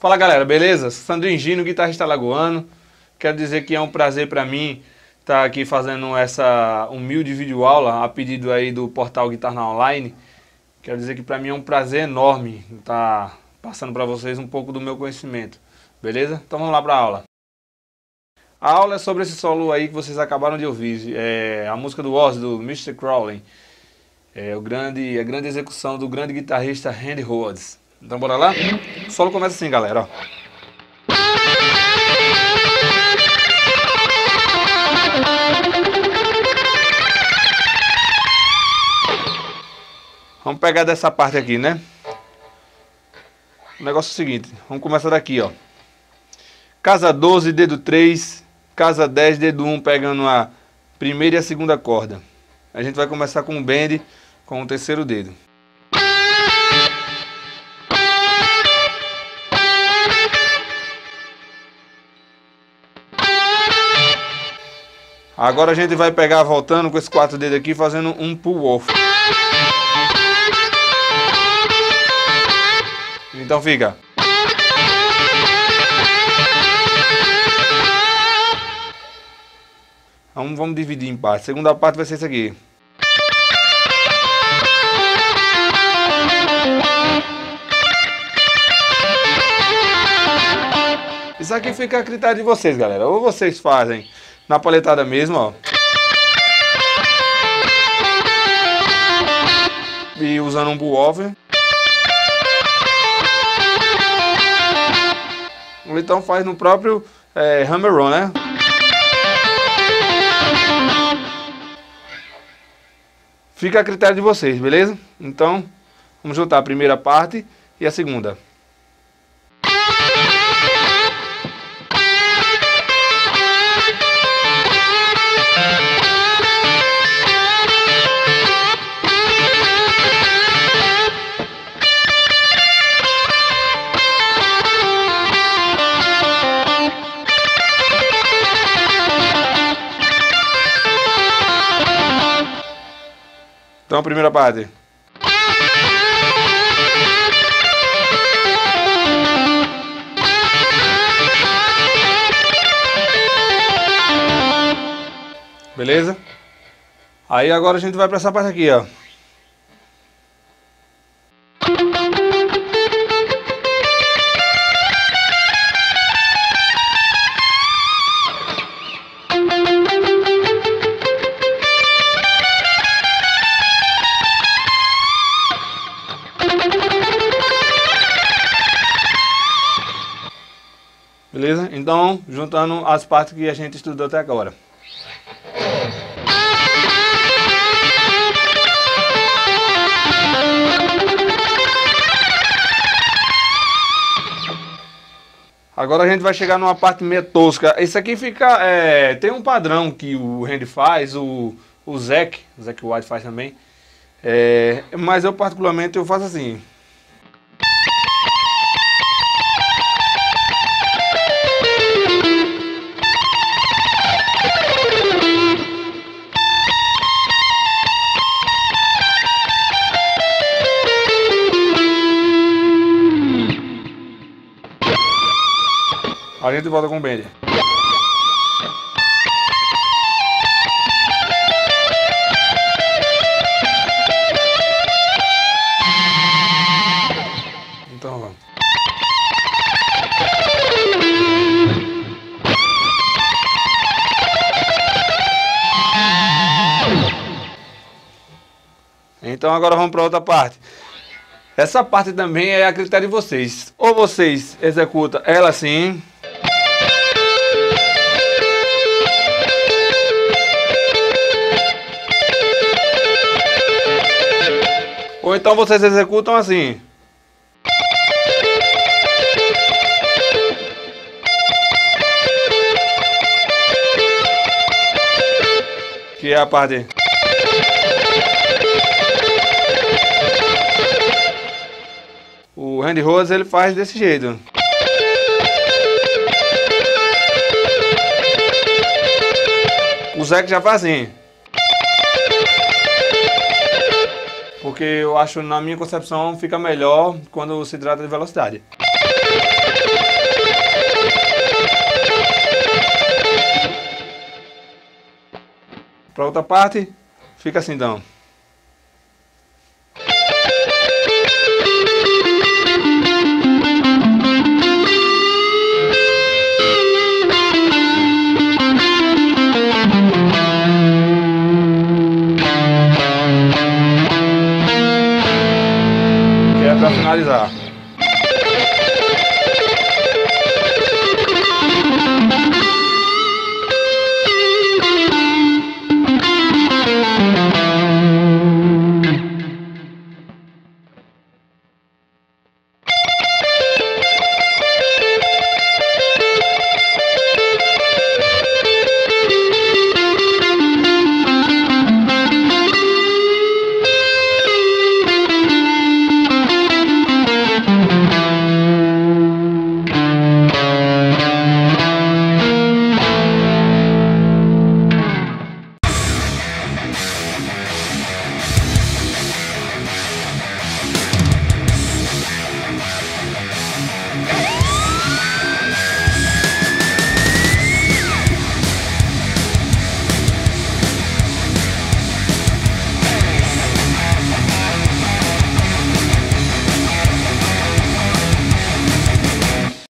Fala galera, beleza? Sandrinho Gino, guitarrista alagoano. Quero dizer que é um prazer para mim estar aqui fazendo essa humilde videoaula a pedido aí do portal Guitarra Online. Quero dizer que para mim é um prazer enorme estar passando para vocês um pouco do meu conhecimento, beleza? Então vamos lá para a aula. A aula é sobre esse solo aí que vocês acabaram de ouvir, a música do Ozzy, do Mr. Crowley. A grande execução do grande guitarrista Randy Rhoads. Então bora lá? O solo começa assim, galera, ó. Vamos pegar dessa parte aqui, né? O negócio é o seguinte, vamos começar daqui, ó. Casa 12, dedo 3, casa 10, dedo 1, pegando a primeira e a segunda corda. A gente vai começar com o bend, com o terceiro dedo. Agora a gente vai pegar voltando com esses 4 dedos aqui, fazendo um pull-off. Então fica. Vamos dividir em partes. A segunda parte vai ser isso aqui. Isso aqui fica a critério de vocês, galera. Ou vocês fazem na paletada mesmo, ó. E usando um pull-off. Ou então faz no próprio hammer-on, né? Fica a critério de vocês, beleza? Então, vamos juntar a primeira parte e a segunda. Então, a primeira parte. Beleza? Aí agora a gente vai para essa parte aqui, ó. Beleza? Então, juntando as partes que a gente estudou até agora. Agora a gente vai chegar numa parte meio tosca. Isso aqui fica... tem um padrão que o Randy faz, o Zakk Wylde faz também. Mas eu particularmente eu faço assim. A gente volta com o bend. Então vamos. Então agora vamos para outra parte. Essa parte também é a critério de vocês. Ou vocês executam ela assim. Ou então vocês executam assim. Que é a parte. O Randy Rhoads ele faz desse jeito. O Zakk já faz assim. Porque eu acho, na minha concepção, fica melhor quando se trata de velocidade. Para outra parte, fica assim então. Que é para finalizar.